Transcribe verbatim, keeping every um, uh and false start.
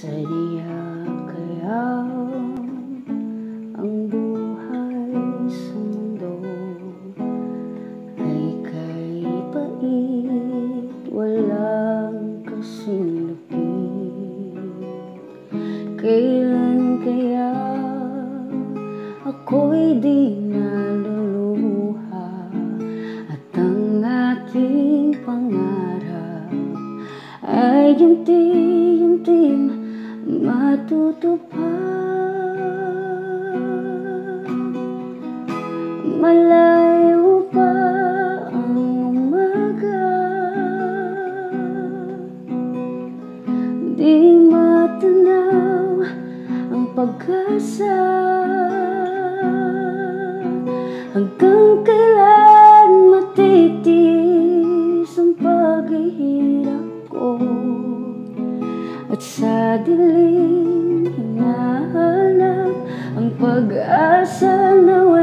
Sadya kaya ang buhay sa mundo ay kahit walang kasing lupit. Kailan kaya ako'y di naluluha at ang aking pangarap ay unti-unting matutupad. Malayo pa ang umaga, di matanaw ang pag-asa. Hanggang kailan matitiis ang paghihirap ko, at sa dilim hinahanap ang pag-asa na